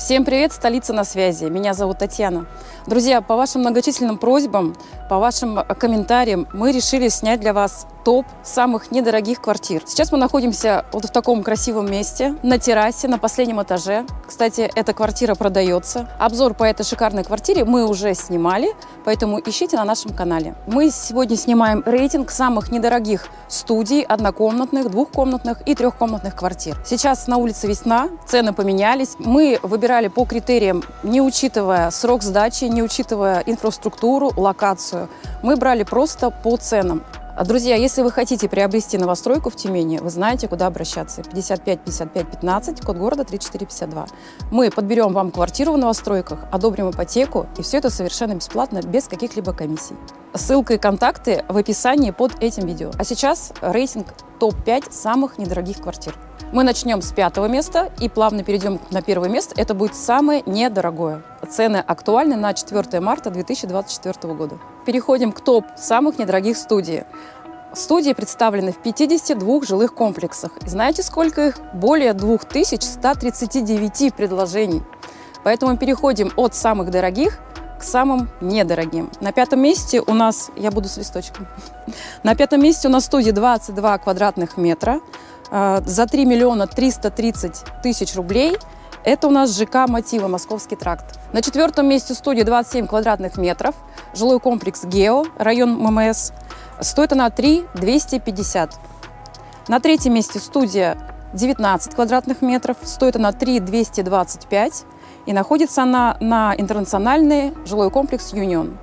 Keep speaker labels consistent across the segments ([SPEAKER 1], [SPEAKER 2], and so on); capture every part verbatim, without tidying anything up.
[SPEAKER 1] Всем привет, столица на связи. Меня зовут Татьяна. Друзья, по вашим многочисленным просьбам, по вашим комментариям мы решили снять для вас топ самых недорогих квартир. Сейчас мы находимся вот в таком красивом месте, на террасе, на последнем этаже. Кстати, эта квартира продается. Обзор по этой шикарной квартире мы уже снимали, поэтому ищите на нашем канале. Мы сегодня снимаем рейтинг самых недорогих студий, однокомнатных, двухкомнатных и трехкомнатных квартир. Сейчас на улице весна, цены поменялись. Мы выбирали по критериям, не учитывая срок сдачи, не учитывая инфраструктуру, локацию. Мы брали просто по ценам. Друзья, если вы хотите приобрести новостройку в Тюмени, вы знаете, куда обращаться. пятьдесят пять пятьдесят пять пятнадцать, код города тридцать четыре пятьдесят два. Мы подберем вам квартиру в новостройках, одобрим ипотеку, и все это совершенно бесплатно, без каких-либо комиссий. Ссылка и контакты в описании под этим видео. А сейчас рейтинг топ пять самых недорогих квартир. Мы начнем с пятого места и плавно перейдем на первое место. Это будет самое недорогое. Цены актуальны на четвёртое марта две тысячи двадцать четвёртого года. Переходим к топ самых недорогих студий. Студии представлены в пятидесяти двух жилых комплексах. И знаете, сколько их? Более двух тысяч ста тридцати девяти предложений. Поэтому переходим от самых дорогих к самым недорогим. На пятом месте у нас, я буду с листочком, на пятом месте у нас студия двадцать два квадратных метра за три миллиона триста тридцать тысяч рублей. Это у нас ЖК «Мотива», Московский тракт. На четвертом месте студия двадцать семь квадратных метров, жилой комплекс «Гео», район ММС. Стоит она три тысячи двести пятьдесят. На третьем месте студия девятнадцать квадратных метров, стоит она три тысячи двести двадцать пять. И находится она на интернациональный жилой комплекс «Юнион».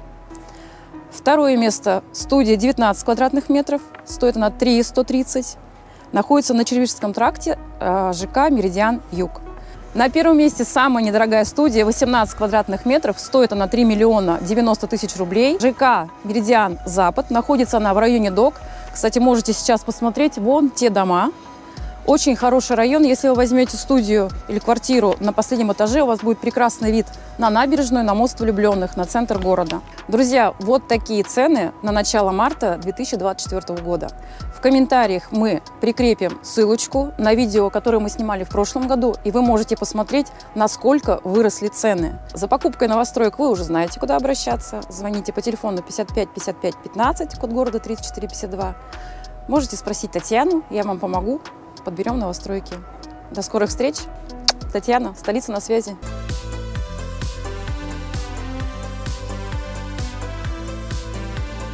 [SPEAKER 1] Второе место студия девятнадцать квадратных метров, стоит она три тысячи сто тридцать. Находится на Червижском тракте, ЖК «Меридиан Юг». На первом месте самая недорогая студия, восемнадцать квадратных метров, стоит она три миллиона девяносто тысяч рублей. ЖК «Меридиан Запад», находится она в районе ДОК. Кстати, можете сейчас посмотреть вон те дома. Очень хороший район. Если вы возьмете студию или квартиру на последнем этаже, у вас будет прекрасный вид на набережную, на мост влюбленных, на центр города. Друзья, вот такие цены на начало марта две тысячи двадцать четвёртого года. В комментариях мы прикрепим ссылочку на видео, которое мы снимали в прошлом году, и вы можете посмотреть, насколько выросли цены. За покупкой новостроек вы уже знаете, куда обращаться. Звоните по телефону пятьдесят пять пятьдесят пять пятнадцать, код города тридцать четыре пятьдесят два. Можете спросить Татьяну, я вам помогу. Подберем новостройки. До скорых встреч. Татьяна, столица на связи.